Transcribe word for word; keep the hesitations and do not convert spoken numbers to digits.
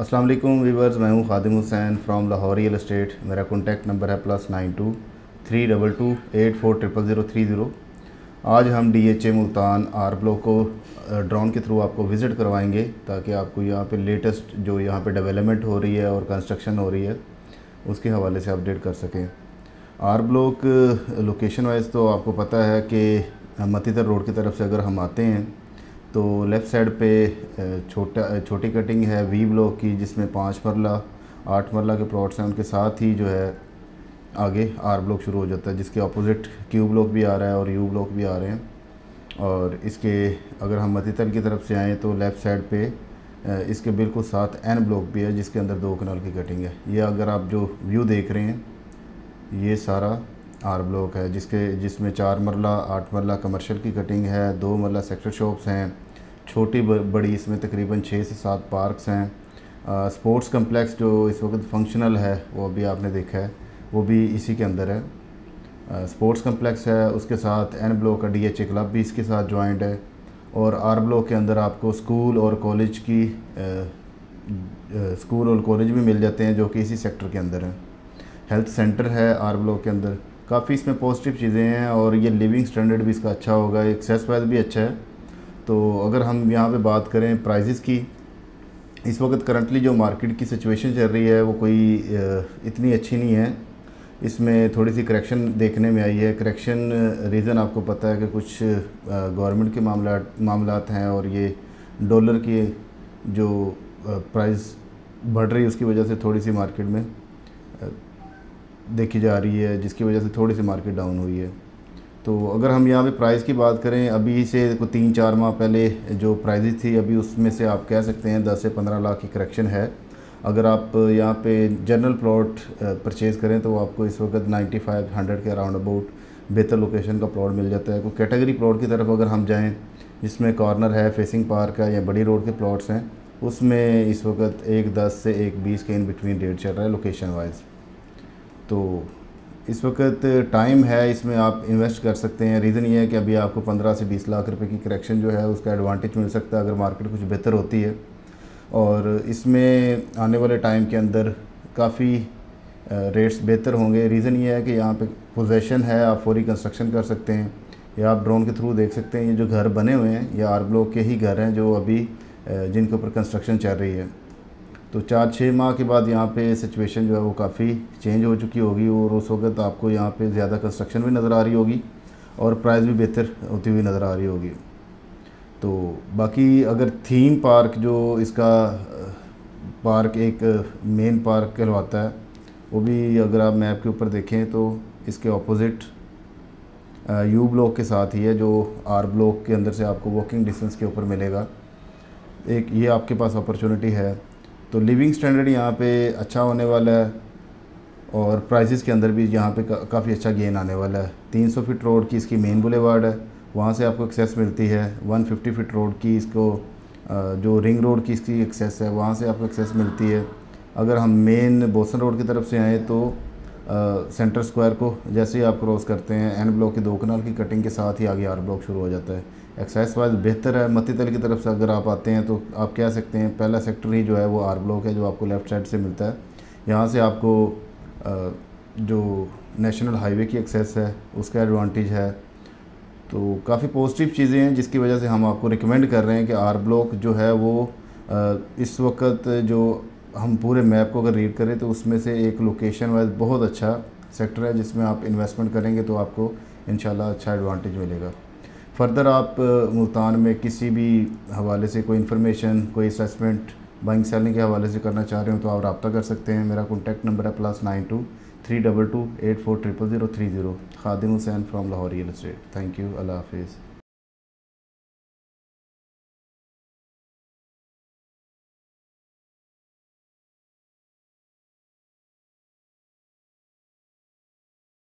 अस्सलाम वालेकुम वीवर्स, मैं हूं Khadim Hussain from Lahore real estate. मेरा कॉन्टैक्ट नंबर है plus nine two three double two eight four triple zero three zero. आज हम D H A Multan R block को ड्रोन के थ्रू आपको विज़िट करवाएंगे ताकि आपको यहाँ पे लेटेस्ट जो यहाँ पे डेवलपमेंट हो रही है और कंस्ट्रक्शन हो रही है उसके हवाले से अपडेट कर सकें। आर ब्लॉक लोकेशन वाइज तो आपको पता है कि मतीतर रोड की तरफ से अगर हम आते हैं तो लेफ़्ट साइड पे छोटा छोटी कटिंग है वी ब्लॉक की, जिसमें पाँच मरला आठ मरला के प्लॉट्स हैं। उनके साथ ही जो है आगे आर ब्लॉक शुरू हो जाता है, जिसके अपोजिट क्यू ब्लॉक भी आ रहा है और यू ब्लॉक भी आ रहे हैं। और इसके अगर हम मतीतर की तरफ से आएँ तो लेफ़्ट साइड पे इसके बिल्कुल साथ एन ब्लॉक भी है, जिसके अंदर दो कनाल की कटिंग है। ये अगर आप जो व्यू देख रहे हैं ये सारा आर ब्लॉक है, जिसके जिसमें चार मरला आठ मरला कमर्शियल की कटिंग है, दो मरला सेक्टर शॉप्स हैं, छोटी बड़ी इसमें तकरीबन छः से सात पार्क्स हैं। स्पोर्ट्स कम्प्लेक्स जो इस वक्त फंक्शनल है वो अभी आपने देखा है वो भी इसी के अंदर है। स्पोर्ट्स कम्प्लेक्स है, उसके साथ एन ब्लॉक का डी एच ए क्लब भी इसके साथ जॉइंट है। और आर ब्लॉक के अंदर आपको स्कूल और कॉलेज की आ, आ, स्कूल और कॉलेज भी मिल जाते हैं जो कि इसी सेक्टर के अंदर हैं। हेल्थ सेंटर है आर ब्लॉक के अंदर। काफ़ी इसमें पॉजिटिव चीज़ें हैं और ये लिविंग स्टैंडर्ड भी इसका अच्छा होगा, एक्सेस वाइज भी अच्छा है। तो अगर हम यहाँ पे बात करें प्राइजेस की, इस वक्त करंटली जो मार्केट की सिचुएशन चल रही है वो कोई इतनी अच्छी नहीं है। इसमें थोड़ी सी करेक्शन देखने में आई है। करेक्शन रीज़न आपको पता है कि कुछ गवर्नमेंट के मामला मामलात हैं और ये डॉलर की जो प्राइस बढ़ रही है उसकी वजह से थोड़ी सी मार्केट में देखी जा रही है, जिसकी वजह से थोड़ी सी मार्केट डाउन हुई है। तो अगर हम यहाँ पे प्राइस की बात करें, अभी से को तीन चार माह पहले जो प्राइजेस थी अभी उसमें से आप कह सकते हैं दस से पंद्रह लाख की करेक्शन है। अगर आप यहाँ पे जनरल प्लॉट परचेज़ करें तो आपको इस वक्त नाइन्टी फाइव हंड्रेड के अराउंड अबाउट बेहतर लोकेशन का प्लॉट मिल जाता है। कोई कैटेगरी प्लॉट की तरफ अगर हम जाएँ जिसमें कॉर्नर है, फेसिंग पार्क है या बड़ी रोड के प्लॉट्स हैं, उसमें इस वक्त एक दस से एक बीस के इन बिटवीन रेट चल रहा है लोकेशन वाइज। तो इस वक्त टाइम है, इसमें आप इन्वेस्ट कर सकते हैं। रीज़न ये है कि अभी आपको पंद्रह से बीस लाख रुपए की करेक्शन जो है उसका एडवांटेज मिल सकता है अगर मार्केट कुछ बेहतर होती है। और इसमें आने वाले टाइम के अंदर काफ़ी रेट्स बेहतर होंगे। रीज़न ये है कि यहाँ पे पोजेसन है, आप फौरी कंस्ट्रक्शन कर सकते हैं या आप ड्रोन के थ्रू देख सकते हैं। ये जो घर बने हुए हैं ये आर ब्लॉक के ही घर हैं जो अभी जिनके ऊपर कंस्ट्रक्शन चल रही है। तो चार छः माह के बाद यहाँ पे सिचुएशन जो है वो काफ़ी चेंज हो चुकी होगी और उस वक्त आपको यहाँ पे ज़्यादा कंस्ट्रक्शन भी नज़र आ रही होगी और प्राइस भी बेहतर होती हुई नज़र आ रही होगी। तो बाकी अगर थीम पार्क जो इसका पार्क एक मेन पार्क कहलवाता है वो भी अगर आप मैप के ऊपर देखें तो इसके ऑपोजिट यू ब्लॉक के साथ ही है, जो आर ब्लॉक के अंदर से आपको वॉकिंग डिस्टेंस के ऊपर मिलेगा। एक ये आपके पास अपॉर्चुनिटी है। तो लिविंग स्टैंडर्ड यहाँ पे अच्छा होने वाला है और प्राइसेस के अंदर भी यहाँ पे का, काफ़ी अच्छा गेन आने वाला है। तीन सौ फीट रोड की इसकी मेन बुलेवार्ड है, वहाँ से आपको एक्सेस मिलती है। एक सौ पचास फीट रोड की इसको जो रिंग रोड की इसकी एक्सेस है वहाँ से आपको एक्सेस मिलती है। अगर हम मेन बोसन रोड की तरफ से आएँ तो आ, सेंटर स्क्वायर को जैसे ही आप क्रॉस करते हैं एन ब्लॉक की दो कनाल की कटिंग के साथ ही आगे आर ब्लॉक शुरू हो जाता है। एक्साइज वाइज बेहतर है। मतीतर की तरफ से अगर आप आते हैं तो आप कह सकते हैं पहला सेक्टर ही जो है वो आर ब्लॉक है जो आपको लेफ़्ट साइड से मिलता है। यहाँ से आपको जो नेशनल हाईवे की एक्सेस है उसका एडवांटेज है। तो काफ़ी पॉजिटिव चीज़ें हैं जिसकी वजह से हम आपको रिकमेंड कर रहे हैं कि आर ब्लॉक जो है वो इस वक्त जो हम पूरे मैप को अगर रीड करें तो उसमें से एक लोकेशन वाइज बहुत अच्छा सेक्टर है जिसमें आप इन्वेस्टमेंट करेंगे तो आपको इंशाल्लाह अच्छा एडवांटेज मिलेगा। फर्दर आप मुल्तान में किसी भी हवाले से कोई इन्फॉर्मेशन, कोई असेसमेंट बाइंग सेलिंग के हवाले से करना चाह रहे हो तो आप रब्ता कर सकते हैं। मेरा कॉन्टैक्ट नंबर है plus nine two three double two eight four triple zero three zero. Khadim Hussain from Lahore real estate. Thank you. अल्लाह हाफिज़।